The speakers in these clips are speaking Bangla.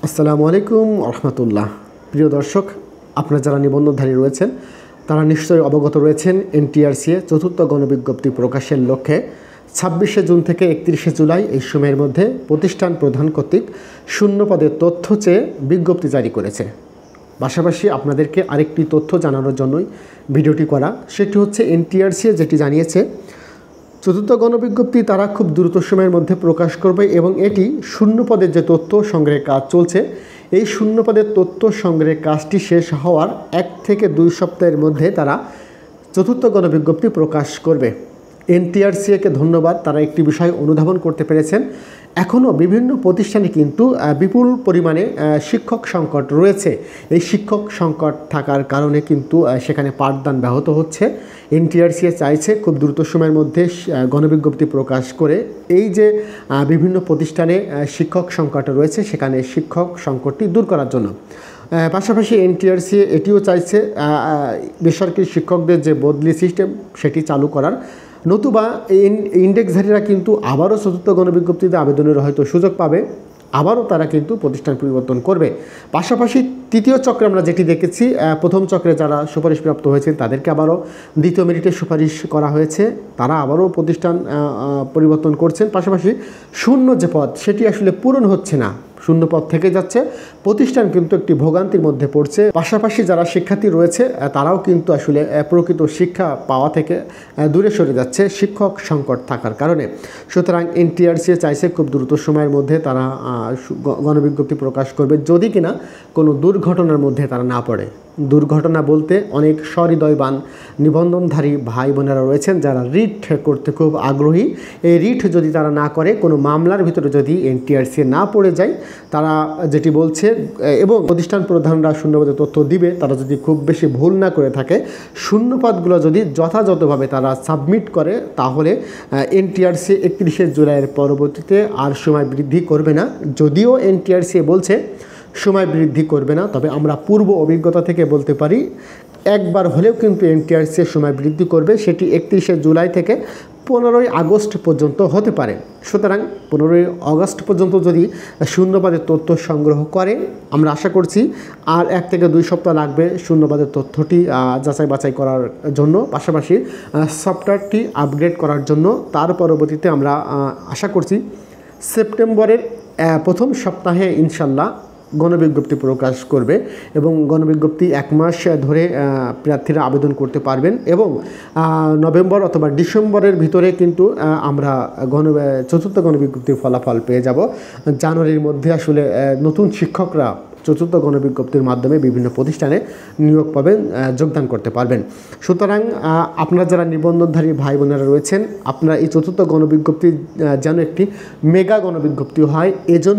আসসালামু আলাইকুম রহমতুল্লাহ। প্রিয় দর্শক, আপনারা যারা নিবন্ধনধারী রয়েছেন তারা নিশ্চয়ই অবগত রয়েছেন এনটিআরসিএ চতুর্থ গণবিজ্ঞপ্তি প্রকাশের লক্ষ্যে 26শে জুন থেকে 31শে জুলাই এই সময়ের মধ্যে প্রতিষ্ঠান প্রধান কর্তৃক শূন্য পদের তথ্য চেয়ে বিজ্ঞপ্তি জারি করেছে। পাশাপাশি আপনাদেরকে আরেকটি তথ্য জানানোর জন্যই ভিডিওটি করা, সেটি হচ্ছে এনটিআরসিএ যেটি জানিয়েছে চতুর্থ গণবিজ্ঞপ্তি তারা খুব দ্রুত সময়ের মধ্যে প্রকাশ করবে এবং এটি শূন্য পদের যে তথ্য সংগ্রহের কাজ চলছে এই শূন্য পদের তথ্য সংগ্রহের কাজটি শেষ হওয়ার 1 থেকে 2 সপ্তাহের মধ্যে তারা চতুর্থ গণবিজ্ঞপ্তি প্রকাশ করবে। এনটিআরসিএকে ধন্যবাদ, তারা একটি বিষয় অনুধাবন করতে পেরেছেন। এখনও বিভিন্ন প্রতিষ্ঠানে কিন্তু বিপুল পরিমাণে শিক্ষক সংকট রয়েছে। এই শিক্ষক সংকট থাকার কারণে কিন্তু সেখানে পাঠদান ব্যাহত হচ্ছে। এনটিআরসিএ চাইছে খুব দ্রুত সময়ের মধ্যে গণবিজ্ঞপ্তি প্রকাশ করে এই যে বিভিন্ন প্রতিষ্ঠানে শিক্ষক সংকট রয়েছে সেখানে শিক্ষক সংকটটি দূর করার জন্য। পাশাপাশি এনটিআরসিএ এটিও চাইছে বেসরকারি শিক্ষকদের যে বদলি সিস্টেম সেটি চালু করার, নতুবা ইন্ডেক্সধারীরা কিন্তু আবারও চতুর্থ গণবিজ্ঞপ্তিতে আবেদনের হয়তো সুযোগ পাবে, আবারও তারা কিন্তু প্রতিষ্ঠান পরিবর্তন করবে। পাশাপাশি তৃতীয় চক্রে আমরা যেটি দেখেছি, প্রথম চক্রে যারা সুপারিশপ্রাপ্ত হয়েছেন তাদেরকে আবারও দ্বিতীয় মেরিটে সুপারিশ করা হয়েছে, তারা আবারও প্রতিষ্ঠান পরিবর্তন করছেন। পাশাপাশি শূন্য যে পদ সেটি আসলে পূরণ হচ্ছে না, শূন্য পদ থেকে যাচ্ছে, প্রতিষ্ঠান কিন্তু একটি ভোগান্তির মধ্যে পড়ছে। পাশাপাশি যারা শিক্ষার্থী রয়েছে তারাও কিন্তু আসলে প্রকৃত শিক্ষা পাওয়া থেকে দূরে সরে যাচ্ছে শিক্ষক সংকট থাকার কারণে। সুতরাং এনটিআরসিএ চাইছে খুব দ্রুত সময়ের মধ্যে তারা গণবিজ্ঞপ্তি প্রকাশ করবে, যদি কিনা কোনো দুর্ঘটনার মধ্যে তারা না পড়ে। দুর্ঘটনা বলতে অনেক সহৃদয়বান নিবন্ধনধারী ভাই বোনেরা রয়েছেন যারা রিট করতে খুব আগ্রহী। এই রিট যদি তারা না করে, কোনো মামলার ভিতরে যদি এনটিআরসিএ না পড়ে যায়, তারা যেটি বলছে এবং প্রতিষ্ঠান প্রধানরা শূন্যপদের তথ্য দিবে, তারা যদি খুব বেশি ভুল না করে থাকে, শূন্যপদগুলো যদি যথাযথভাবে তারা সাবমিট করে, তাহলে এনটিআরসিএ 31শে জুলাইয়ের পরবর্তীতে আর সময় বৃদ্ধি করবে না। যদিও এনটিআরসিএ বলছে সময় বৃদ্ধি করবে না, তবে আমরা পূর্ব অভিজ্ঞতা থেকে বলতে পারি একবার হলেও কিন্তু এনটিআরসিএ সময় বৃদ্ধি করবে, সেটি 31শে জুলাই থেকে 15ই আগস্ট পর্যন্ত হতে পারে। সুতরাং 15ই আগস্ট পর্যন্ত যদি শূন্যপদের তথ্য সংগ্রহ করে, আমরা আশা করছি আর 1 থেকে 2 সপ্তাহ লাগবে শূন্যপদের তথ্যটি যাচাই বাছাই করার জন্য, পাশাপাশি সফটওয়্যারটি আপগ্রেড করার জন্য। তার পরবর্তীতে আমরা আশা করছি সেপ্টেম্বরের প্রথম সপ্তাহে ইনশাল্লাহ গণবিজ্ঞপ্তি প্রকাশ করবে এবং গণবিজ্ঞপ্তি 1 মাস ধরে প্রার্থীরা আবেদন করতে পারবেন এবং নভেম্বর অথবা ডিসেম্বরের ভিতরে কিন্তু আমরা চতুর্থ গণবিজ্ঞপ্তির ফলাফল পেয়ে যাব। জানুয়ারির মধ্যে আসলে নতুন শিক্ষকরা চতুর্থ গণবিজ্ঞপ্তির মাধ্যমে বিভিন্ন প্রতিষ্ঠানে নিয়োগ পাবেন, যোগদান করতে পারবেন। সুতরাং আপনারা যারা নিবন্ধনধারী ভাই বোনেরা রয়েছেন, আপনারা এই চতুর্থ গণবিজ্ঞপ্তি যেন একটি মেগা গণবিজ্ঞপ্তি হয়, এজন্য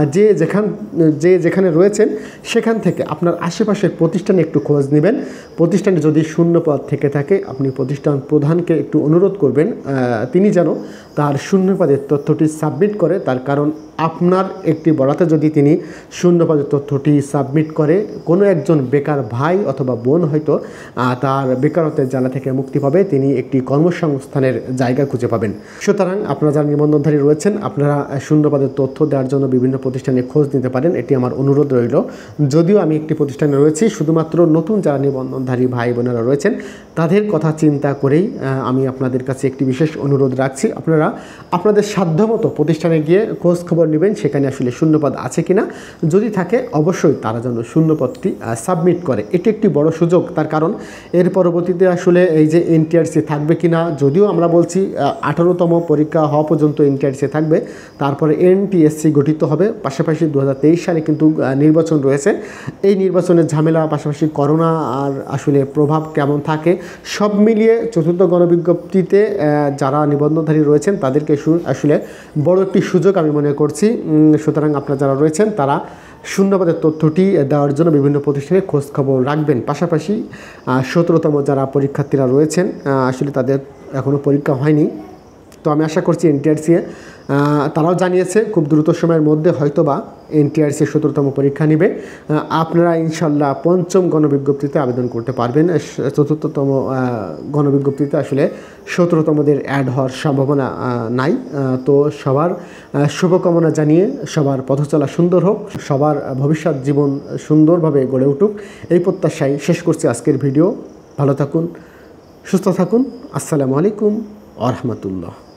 যে যেখানে রয়েছেন সেখান থেকে আপনার আশেপাশের প্রতিষ্ঠানে একটু খোঁজ নেবেন। প্রতিষ্ঠানে যদি শূন্য পদ থেকে থাকে, আপনি প্রতিষ্ঠান প্রধানকে একটু অনুরোধ করবেন তিনি যেন তার শূন্য পদের তথ্যটি সাবমিট করে। তার কারণ আপনার একটি বরাতে যদি তিনি শূন্য পদের তথ্যটি সাবমিট করে, কোনো একজন বেকার ভাই অথবা বোন হয়তো তার বেকারত্বের জ্বালা থেকে মুক্তি পাবে, তিনি একটি কর্মসংস্থানের জায়গা খুঁজে পাবেন। সুতরাং আপনারা যারা নিবন্ধনধারী রয়েছেন, আপনারা শূন্য পদের তথ্য দেওয়ার জন্য বিভিন্ন প্রতিষ্ঠানে খোঁজ নিতে পারেন, এটি আমার অনুরোধ রইল। যদিও আমি একটি প্রতিষ্ঠানে রয়েছি, শুধুমাত্র নতুন যারা নিবন্ধনধারী ভাই বোনেরা রয়েছেন তাদের কথা চিন্তা করেই আমি আপনাদের কাছে একটি বিশেষ অনুরোধ রাখছি। আপনারা আপনাদের সাধ্যমতো প্রতিষ্ঠানে গিয়ে খোঁজ খবর নেবেন সেখানে আসলে শূন্যপদ আছে কিনা, যদি থাকে অবশ্যই তারা যেন শূন্যপদটি সাবমিট করে। এটি একটি বড় সুযোগ, তার কারণ এর পরবর্তীতে আসলে এই যে এনটিআরসি থাকবে কিনা, যদিও আমরা বলছি 18তম পরীক্ষা হওয়া পর্যন্ত এনটিআরসি থাকবে, তারপরে এনটিএসসি গঠিত হবে। পাশাপাশি 2023 সালে কিন্তু নির্বাচন রয়েছে, এই নির্বাচনের ঝামেলা, পাশাপাশি করোনা আর আসলে প্রভাব কেমন থাকে, সব মিলিয়ে চতুর্থ গণবিজ্ঞপ্তিতে যারা নিবন্ধনধারী রয়েছেন তাদেরকে আসলে বড় একটি সুযোগ আমি মনে করছি। সুতরাং আপনারা যারা রয়েছেন তারা শূন্যপদের তথ্যটি দেওয়ার জন্য বিভিন্ন প্রতিষ্ঠানে খোঁজ খবর রাখবেন। পাশাপাশি 17তম যারা পরীক্ষার্থীরা রয়েছেন আসলে তাদের এখনও পরীক্ষা হয়নি, তো আমি আশা করছি এনটিআরসিএ তারাও জানিয়েছে খুব দ্রুত সময়ের মধ্যে হয়তোবা এনটিআরসি 17তম পরীক্ষা নেবে। আপনারা ইনশাল্লাহ 5ম গণবিজ্ঞপ্তিতে আবেদন করতে পারবেন। 4র্থতম গণবিজ্ঞপ্তিতে আসলে 17তমদের অ্যাড হওয়ার সম্ভাবনা নাই। তো সবার শুভকামনা জানিয়ে সবার পথ চলা সুন্দর হোক, সবার ভবিষ্যৎ জীবন সুন্দরভাবে গড়ে উঠুক, এই প্রত্যাশায় শেষ করছি আজকের ভিডিও। ভালো থাকুন, সুস্থ থাকুন। আসসালামু আলাইকুম ওয়া রাহমাতুল্লাহ।